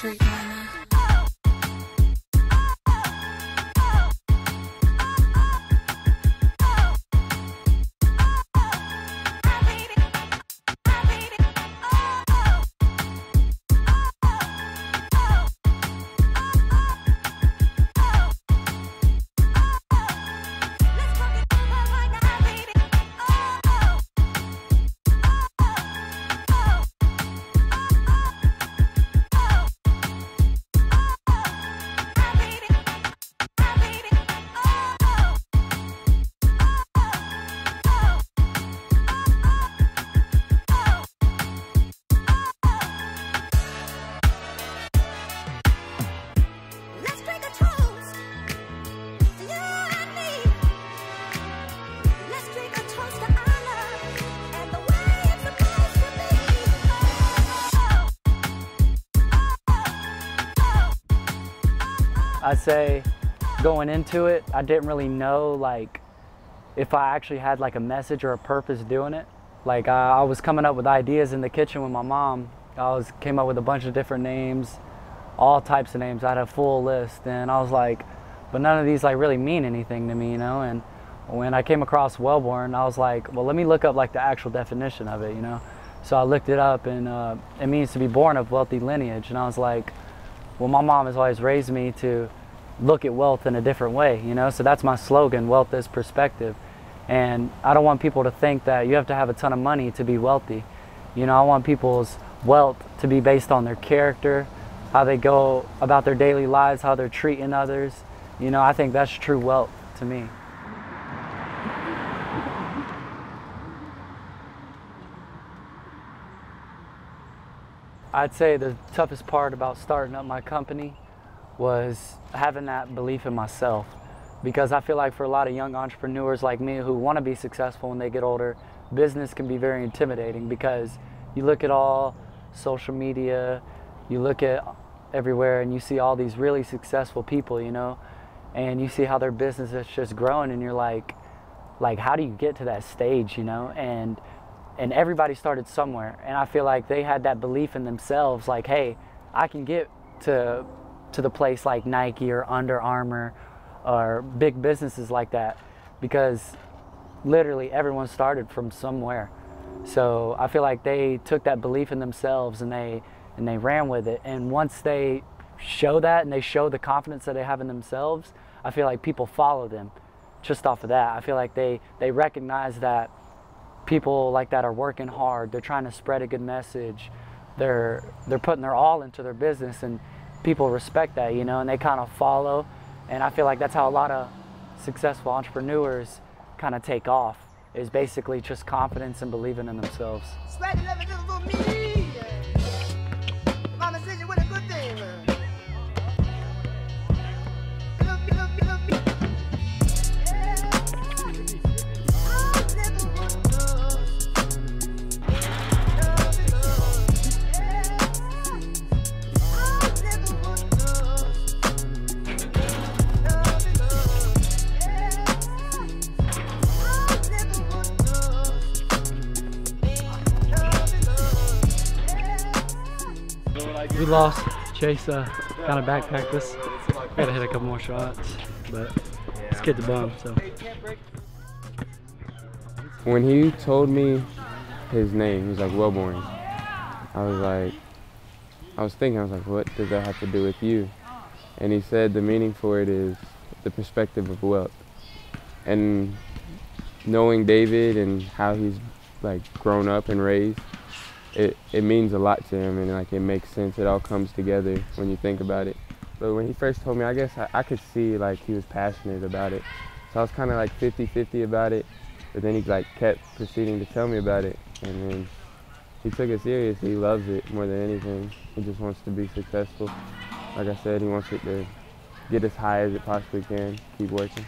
street mama. I'd say going into it, I didn't really know like if I actually had like a message or a purpose doing it. Like I was coming up with ideas in the kitchen with my mom. Came up with a bunch of different names, all types of names. I had a full list, and I was like, but none of these like really mean anything to me, you know. And when I came across Wellborn, I was like, well, let me look up like the actual definition of it, you know. So I looked it up, and it means to be born of wealthy lineage. And I was like, well, my mom has always raised me to look at wealth in a different way, you know. So that's my slogan: wealth is perspective. And I don't want people to think that you have to have a ton of money to be wealthy. You know, I want people's wealth to be based on their character, how they go about their daily lives, how they're treating others. You know, I think that's true wealth to me. I'd say the toughest part about starting up my company was having that belief in myself. Because I feel like for a lot of young entrepreneurs like me who want to be successful when they get older, business can be very intimidating, because you look at all social media, you look at everywhere, and you see all these really successful people, you know, and you see how their business is just growing, and you're like how do you get to that stage, you know? And everybody started somewhere, and I feel like they had that belief in themselves, like, hey, I can get to the place like Nike or Under Armour or big businesses like that, because literally everyone started from somewhere. So I feel like they took that belief in themselves and they ran with it. And once they show that and they show the confidence that they have in themselves, I feel like people follow them just off of that. I feel like they recognize that people like that are working hard, they're trying to spread a good message, they're putting their all into their business, and people respect that, you know, and they kind of follow. And I feel like that's how a lot of successful entrepreneurs kind of take off, is basically just confidence and believing in themselves. We lost. Chase kind of backpacked us. Gotta hit a couple more shots, but this kid's a bum, so. When he told me his name, he's like, Wellborn, I was thinking, what does that have to do with you? And he said the meaning for it is the perspective of wealth. And knowing David and how he's like grown up and raised, it means a lot to him, and like it makes sense. It all comes together when you think about it. But when he first told me, I guess I could see like he was passionate about it. So I was kind of like 50-50 about it. But then he like kept proceeding to tell me about it, and then he took it serious. He loves it more than anything. He just wants to be successful. Like I said, he wants it to get as high as it possibly can, keep working.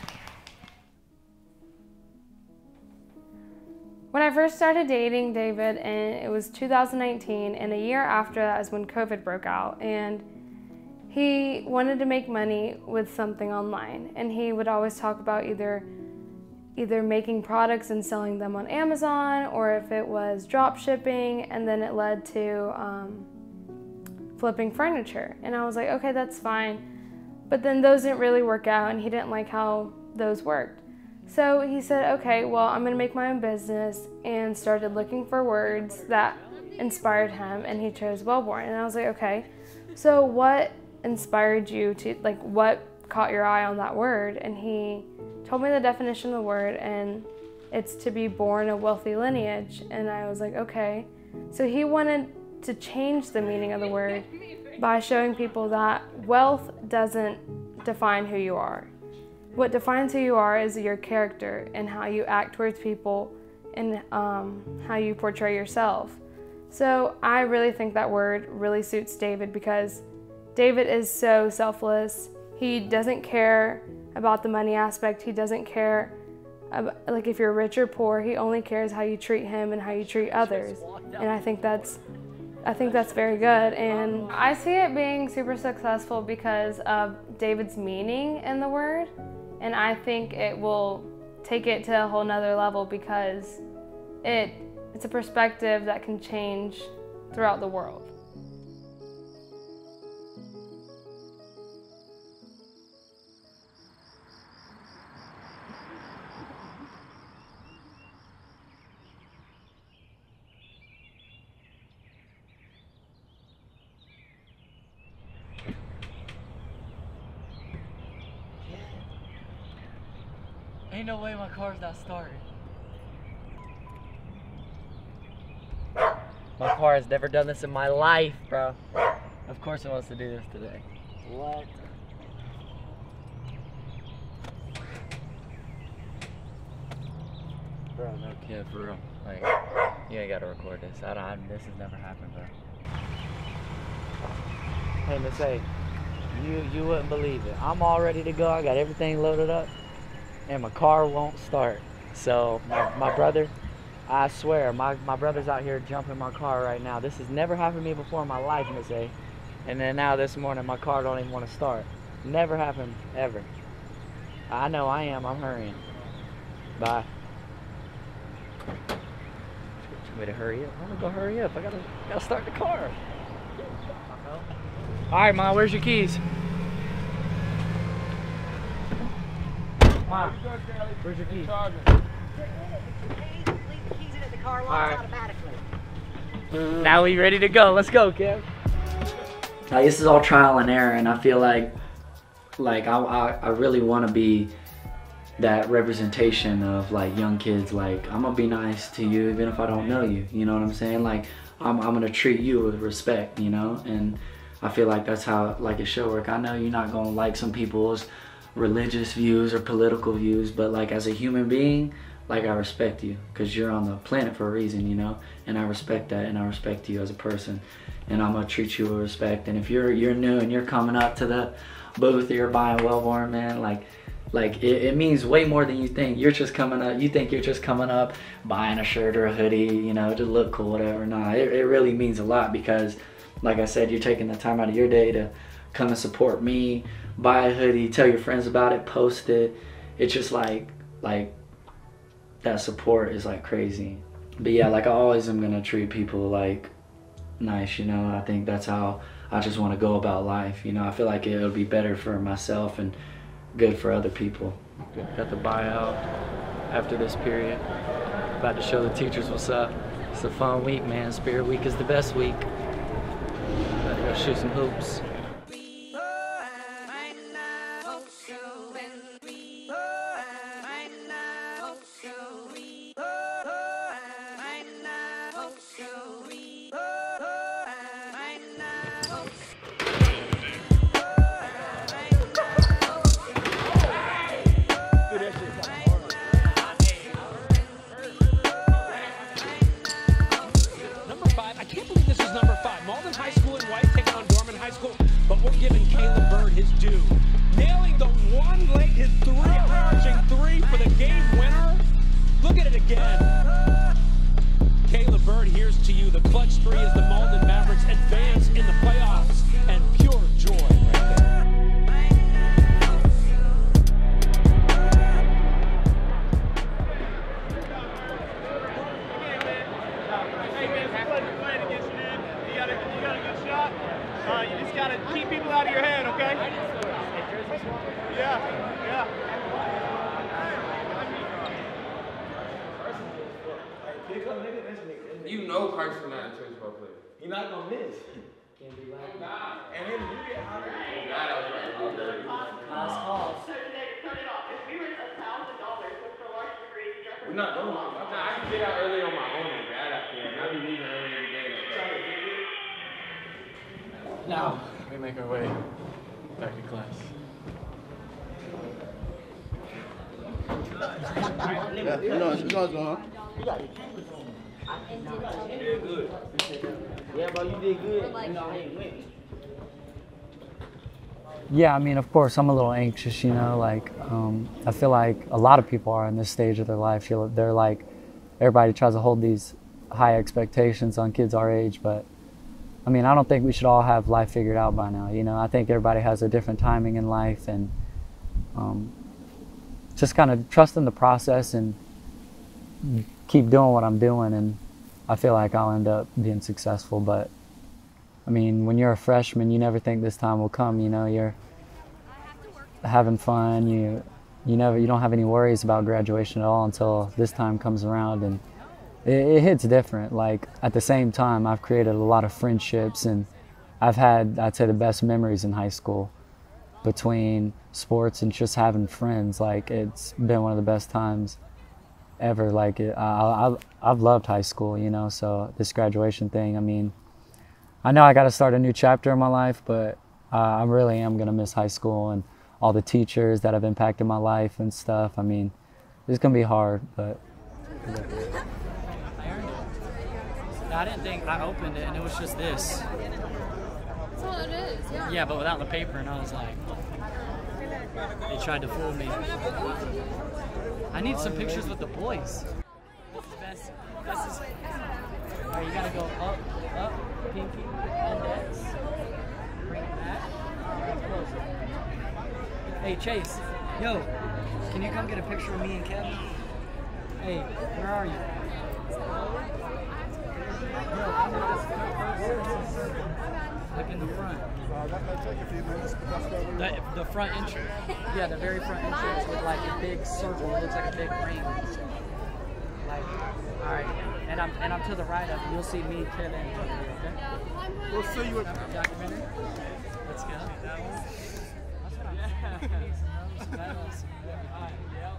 When I first started dating David, and it was 2019, and a year after that is when COVID broke out, and he wanted to make money with something online, and he would always talk about either making products and selling them on Amazon, or if it was drop shipping, and then it led to flipping furniture. And I was like, okay, that's fine. But then those didn't really work out, and he didn't like how those worked. So he said, okay, well, I'm gonna make my own business, and started looking for words that inspired him, and he chose Wellborn. And I was like, okay, so what inspired you to, like, what caught your eye on that word? And he told me the definition of the word, and it's to be born a wealthy lineage. And I was like, okay. So he wanted to change the meaning of the word by showing people that wealth doesn't define who you are. What defines who you are is your character and how you act towards people and how you portray yourself. So I really think that word really suits David, because David is so selfless. He doesn't care about the money aspect. He doesn't care about, like, if you're rich or poor. He only cares how you treat him and how you treat others. And I think that's very good. And I see it being super successful because of David's meaning in the word. And I think it will take it to a whole nother level, because it's a perspective that can change throughout the world. Ain't no way my car's not starting. My car has never done this in my life, bro. Of course it wants to do this today. What? Bro, no kid, for real. Like, you ain't gotta record this. This has never happened, bro. Hey, Miss A, you wouldn't believe it. I'm all ready to go. I got everything loaded up, and my car won't start. So my brother, I swear, my brother's out here jumping my car right now. This has never happened to me before in my life, Miss A. And then now this morning, my car don't even want to start. Never happened, ever. I know I am. I'm hurrying. Bye. Want me to hurry up? I'm gonna go hurry up. I gotta start the car. All right, Ma, where's your keys? Ma, where's your keys? Leave the keys in it, the car locks automatically. Now we ready to go. Let's go, Kev. Like, this is all trial and error, and I feel like I really want to be that representation of, like, young kids. Like, I'm gonna be nice to you even if I don't know you. You know what I'm saying? Like, I'm gonna treat you with respect, you know? And I feel like that's how, like, it should work. I know you're not gonna like some people's religious views or political views, but, like, as a human being, like, I respect you because you're on the planet for a reason, you know? And I respect that, and I respect you as a person. And I'm gonna treat you with respect. And if you're new and you're coming up to the booth or you're buying Wellborn, man, like it means way more than you think. You're just coming up, you think you're just coming up buying a shirt or a hoodie, you know, to look cool, whatever. Nah, it really means a lot because, like I said, you're taking the time out of your day to come and support me, buy a hoodie, tell your friends about it, post it. It's just like that support is like crazy. But yeah, like I always am gonna treat people like nice, you know. I think that's how I just want to go about life, you know. I feel like it'll be better for myself and good for other people. Got the buyout after this period. About to show the teachers what's up. It's a fun week, man. Spirit Week is the best week. About to go shoot some hoops. Mauldin High School in white taking on Dorman High School. You're not gonna miss. Can't be like And then you get hot. last calls. We're not going. I can get out early on my own and grad out here, and I'll be leaving early every day. Now we make our way back to class. Yeah, bro, you did good. You know, I ain't win. Yeah, I mean, of course, I'm a little anxious, you know, like, I feel like a lot of people are in this stage of their life. They're like, everybody tries to hold these high expectations on kids our age, but I mean, I don't think we should all have life figured out by now, you know. I think everybody has a different timing in life, and just kind of trusting the process and keep doing what I'm doing, and I feel like I'll end up being successful. But I mean, when you're a freshman, you never think this time will come, you know. You're having fun, you don't have any worries about graduation at all until this time comes around, and it hits different. Like, at the same time, I've created a lot of friendships, and I've had, I'd say, the best memories in high school between sports and just having friends. Like, it's been one of the best times ever. Like, I've loved high school, you know. So this graduation thing, I mean, I know I got to start a new chapter in my life, but I really am going to miss high school and all the teachers that have impacted my life and stuff. I mean, it's going to be hard, but. I didn't think, I opened it and it was just this. That's all it is, yeah. Yeah, but without the paper, and I was like, they tried to fool me. I need some pictures with the boys. This is best. This is, all right, you gotta go up, pinky, index, bring it back, closer. Hey, Chase, yo, can you come get a picture of me and Kevin? Hey, where are you? Look in the front. That may take a few minutes, but that's where we are. The front entrance. Yeah, the very front entrance with like a big circle. It looks like a big ring. Like, all right, and I'm to the right of it. You'll see me, Kevin, and Kevin, okay? We'll see you at Documentary. Let's go. That one. That's what I'm saying. Some medals. All right. Yep.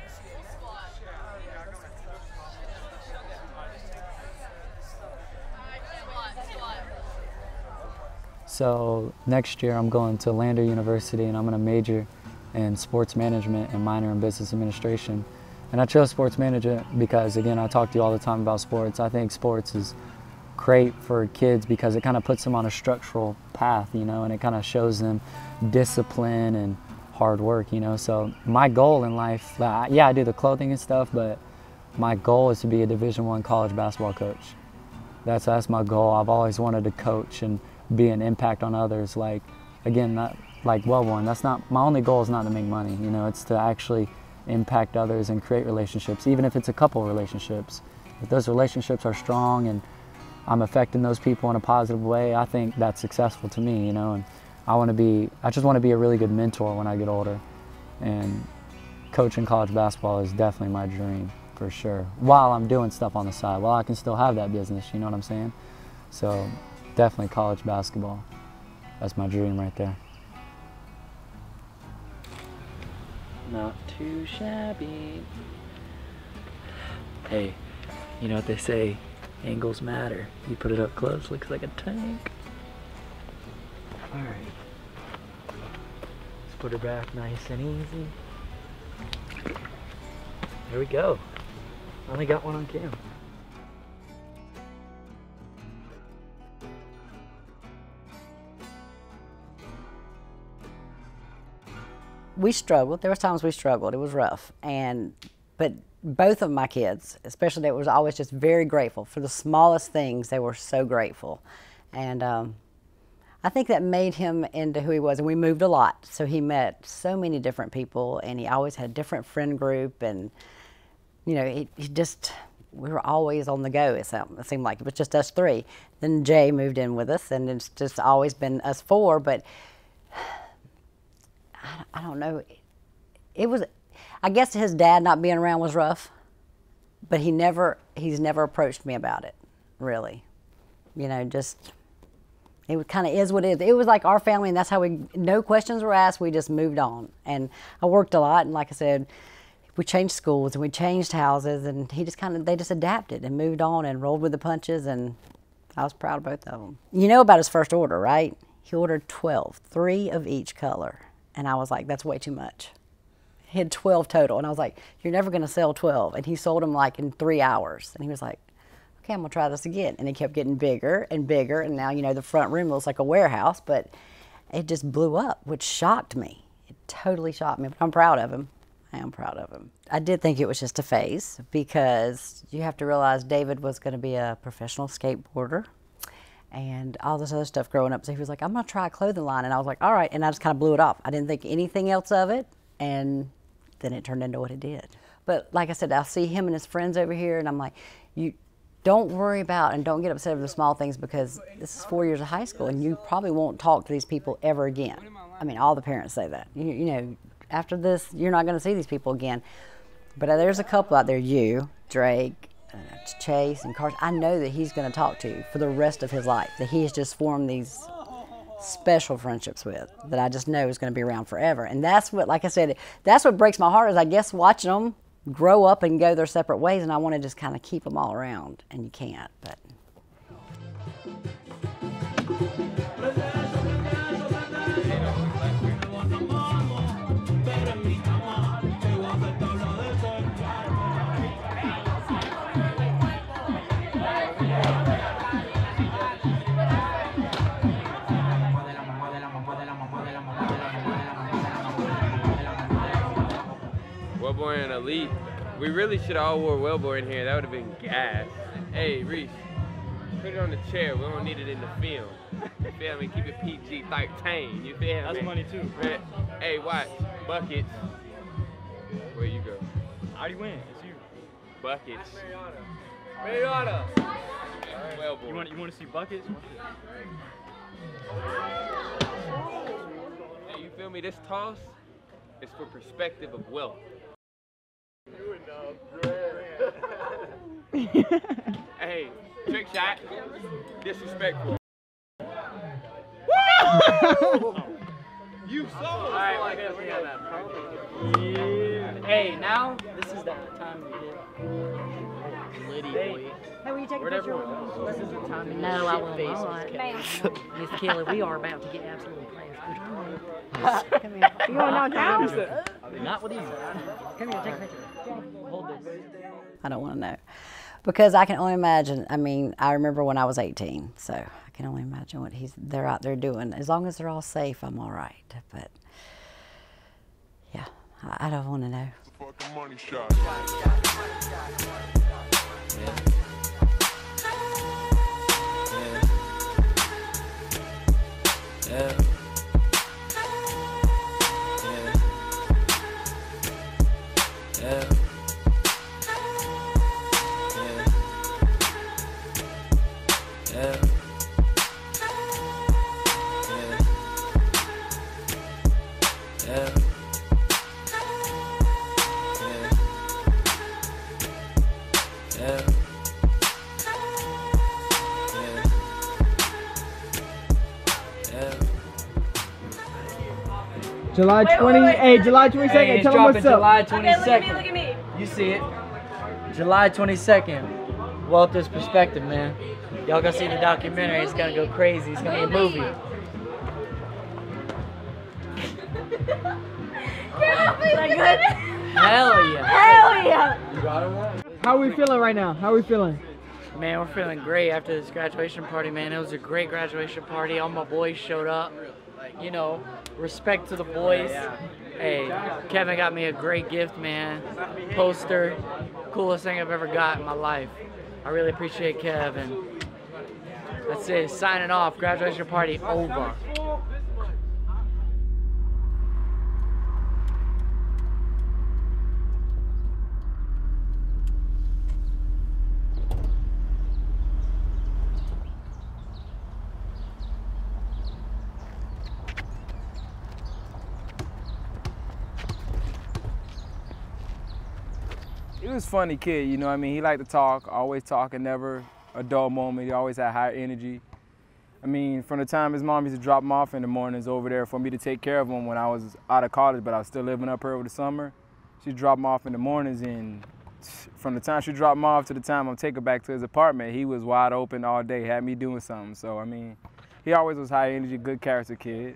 So next year I'm going to Lander University, and I'm going to major in sports management and minor in business administration. And I chose sports management because, again, I talk to you all the time about sports. I think sports is great for kids because it kind of puts them on a structural path, you know, and it kind of shows them discipline and hard work, you know. So my goal in life, yeah, I do the clothing and stuff, but my goal is to be a Division I college basketball coach. That's my goal. I've always wanted to coach and be an impact on others. Like, again, not like Wellborn. That's not my only goal. Is not to make money. You know, it's to actually impact others and create relationships, even if it's a couple relationships. If those relationships are strong and I'm affecting those people in a positive way, I think that's successful to me. You know, and I just want to be a really good mentor when I get older. And coaching college basketball is definitely my dream for sure. While I'm doing stuff on the side, while I can still have that business. You know what I'm saying? So. Definitely college basketball. That's my dream right there. Not too shabby. Hey, you know what they say, angles matter. You put it up close, looks like a tank. All right. Let's put her back nice and easy. There we go. Only got one on camera. We struggled. There was times we struggled. It was rough, but both of my kids, especially, they was always just very grateful for the smallest things. They were so grateful, and I think that made him into who he was. And we moved a lot, so he met so many different people, and he always had a different friend group, and you know, he just, we were always on the go. It seemed like it was just us three. Then Jay moved in with us, and it's just always been us four. But I don't know. It was, I guess his dad not being around was rough, but he's never approached me about it, really. You know, just, it kind of is what it is. It was like our family, and that's how no questions were asked, we just moved on. And I worked a lot, and like I said, we changed schools and we changed houses, and they just adapted and moved on and rolled with the punches, and I was proud of both of them. You know about his first order, right? He ordered 12, 3 of each color. And I was like, that's way too much. He had 12 total. And I was like, you're never going to sell 12. And he sold them like in 3 hours. And he was like, okay, I'm going to try this again. And it kept getting bigger and bigger. And now, you know, the front room looks like a warehouse, but it just blew up, which shocked me. It totally shocked me. But I'm proud of him. I am proud of him. I did think it was just a phase, because you have to realize David was going to be a professional skateboarder and all this other stuff growing up. So he was like, I'm going to try a clothing line. And I was like, all right. And I just kind of blew it off. I didn't think anything else of it. And then it turned into what it did. But like I said, I'll see him and his friends over here, and I'm like, you don't worry about and don't get upset over the small things, because this is 4 years of high school and you probably won't talk to these people ever again. I mean, all the parents say that. You know, after this, you're not going to see these people again. But there's a couple out there, you, Drake, Chase, and Carson, I know that he's going to talk to for the rest of his life, that he has just formed these special friendships with, that I just know is going to be around forever. And that's what, like I said, that's what breaks my heart, is I guess watching them grow up and go their separate ways, and I want to just kind of keep them all around, and you can't, but. Wellborn Elite. We really should have all wore Wellborn here. That would have been gas. Hey, Reese, put it on the chair. We don't need it in the film. You feel me? Keep it PG-13. You feel me? That's money too. Hey, watch. Buckets. Where you go? I already win. It's you. Buckets. Mariana. Wellborn. You want to see buckets? Hey, you feel me? This toss is for perspective of wealth. Hey, trick shot. Disrespectful. You saw it. Alright, we're gonna have that. Yeah. Hey, now this is the time we get Liddy boy. Hey, will you take a picture? This is the time to get No, I shit will face not. Miss Kelly, we are about to get absolutely plastic. Come here. You going downtown? Not with you. Come here, take a picture. Hold this. I don't want to know, because I can only imagine. I mean, I remember when I was 18, so I can only imagine what they're out there doing. As long as they're all safe, I'm all right. But yeah, I don't want to know. Fucking money shot. Yeah. July 20, hey, July 22nd, Hey, tell them what's up. July 22nd. Okay, look at me. You see it. July 22nd. Walter's Perspective, man. Y'all gonna see the documentary. It's gonna go crazy. It's gonna be a movie. Is that good? Hell yeah. Hell yeah. How are we feeling right now? How are we feeling? Man, we're feeling great after this graduation party, man. It was a great graduation party. All my boys showed up. You know, respect to the boys. Hey, Kevin got me a great gift, man. Poster. Coolest thing I've ever got in my life. I really appreciate Kevin. That's it. Signing off. Graduation party over. He was a funny kid, you know what I mean? He liked to talk, always talking, never adult moment. He always had high energy. I mean, from the time his mom used to drop him off in the mornings over there for me to take care of him when I was out of college, but I was still living up here over the summer. She'd drop him off in the mornings, and from the time she dropped him off to the time I'm taking him back to his apartment, he was wide open all day, had me doing something. So, I mean, he always was high energy, good character kid.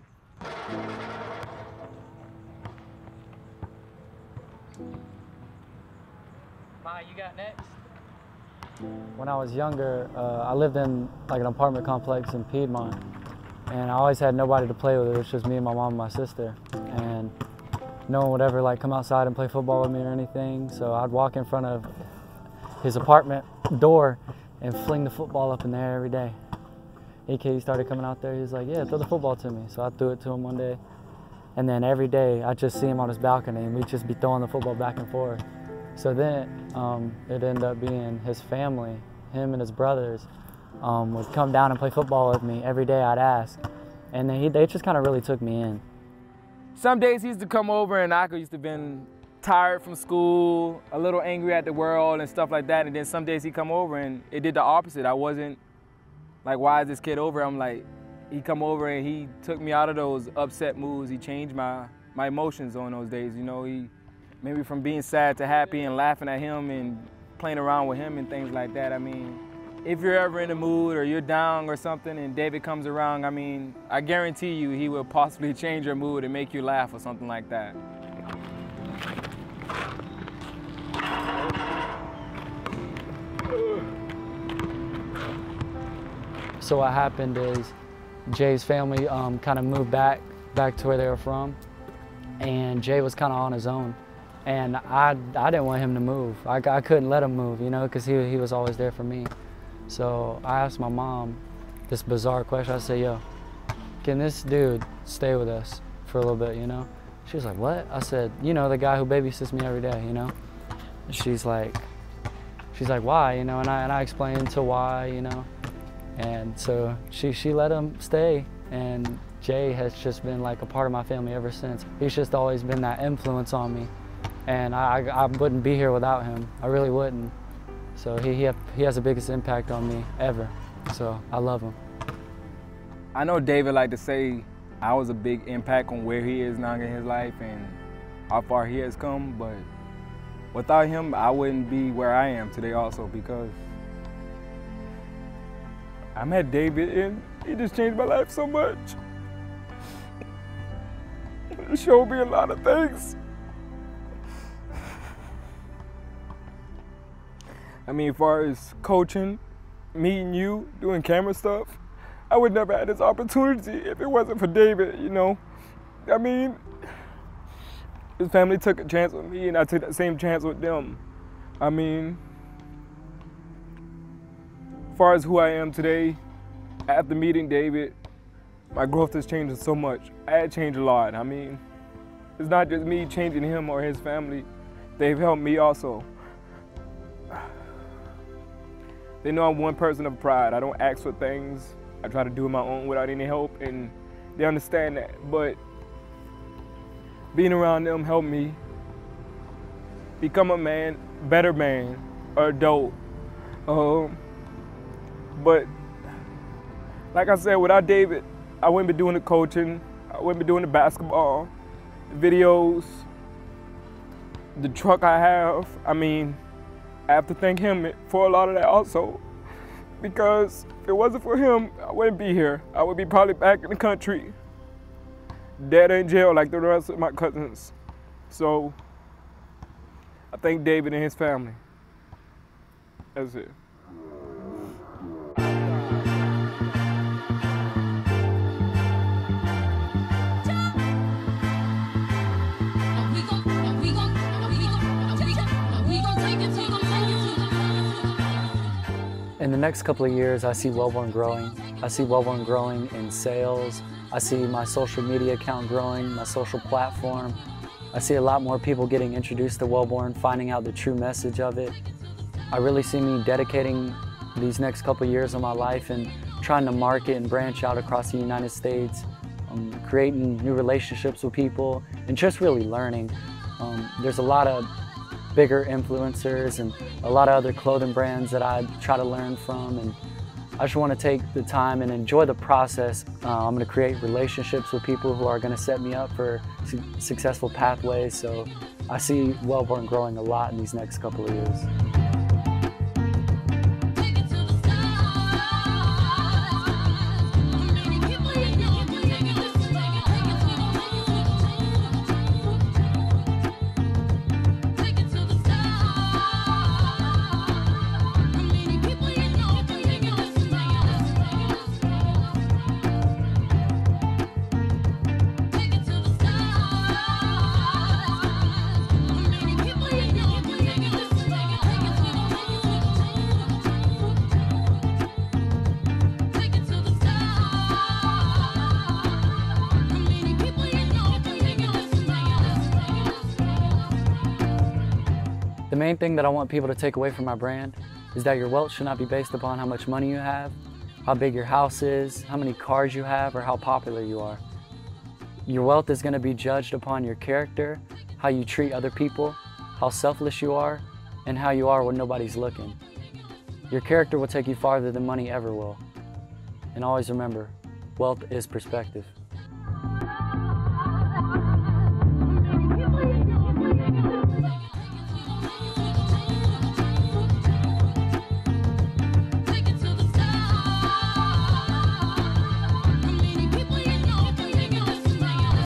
Ma, you got next? When I was younger, I lived in like an apartment complex in Piedmont, and I always had nobody to play with. It was just me and my mom and my sister, and no one would ever like come outside and play football with me or anything. So I'd walk in front of his apartment door and fling the football up in the air every day. AK started coming out there. He was like, "Yeah, throw the football to me." So I threw it to him one day, and then every day I'd just see him on his balcony, and we'd just be throwing the football back and forth. So then it ended up being his family, him and his brothers, would come down and play football with me every day. I'd ask, and then they just kind of really took me in. Some days he used to come over and I used to been tired from school, a little angry at the world and stuff like that. And then some days he'd come over and it did the opposite. I wasn't like, why is this kid over? I'm like, he come over and he took me out of those upset moods. He changed my emotions on those days. You know, he maybe from being sad to happy and laughing at him and playing around with him and things like that. I mean, if you're ever in a mood or you're down or something and David comes around, I mean, I guarantee you he will possibly change your mood and make you laugh or something like that. So what happened is Jay's family kind of moved back to where they were from, and Jay was kind of on his own. And I didn't want him to move. I couldn't let him move, you know, because he was always there for me. So I asked my mom this bizarre question. I said, "Yo, can this dude stay with us for a little bit, you know?" She was like, "What?" I said, "You know, the guy who babysits me every day, you know?" And she's like, "Why?" You know, and I explained to why, you know. And so she let him stay, and Jay has just been like a part of my family ever since. He's just always been that influence on me. And I wouldn't be here without him. I really wouldn't. So he has the biggest impact on me ever. So I love him. I know David like to say I was a big impact on where he is now in his life and how far he has come, but without him, I wouldn't be where I am today also, because I met David and he just changed my life so much. He showed me a lot of things. I mean, as far as coaching, meeting you, doing camera stuff, I would never have this opportunity if it wasn't for David, you know? I mean, his family took a chance with me and I took that same chance with them. I mean, as far as who I am today, after meeting David, my growth has changed so much. I had changed a lot. I mean, it's not just me changing him or his family. They've helped me also. They know I'm one person of pride. I don't ask for things. I try to do it my own without any help, and they understand that. But being around them helped me become a man, better man, or adult. But like I said, without David, I wouldn't be doing the coaching. I wouldn't be doing the basketball, the videos, the truck I have. I mean, I have to thank him for a lot of that also, because if it wasn't for him, I wouldn't be here. I would be probably back in the country, dead in jail like the rest of my cousins. So I thank David and his family. That's it. In the next couple of years, I see Wellborn growing. I see Wellborn growing in sales. I see my social media account growing, my social platform. I see a lot more people getting introduced to Wellborn, finding out the true message of it. I really see me dedicating these next couple of years of my life and trying to market and branch out across the United States, creating new relationships with people, and just really learning. There's a lot of bigger influencers and a lot of other clothing brands that I try to learn from. And I just want to take the time and enjoy the process. I'm going to create relationships with people who are going to set me up for successful pathways. So I see Wellborn growing a lot in these next couple of years. The main thing that I want people to take away from my brand is that your wealth should not be based upon how much money you have, how big your house is, how many cars you have, or how popular you are. Your wealth is going to be judged upon your character, how you treat other people, how selfless you are, and how you are when nobody's looking. Your character will take you farther than money ever will. And always remember, wealth is perspective.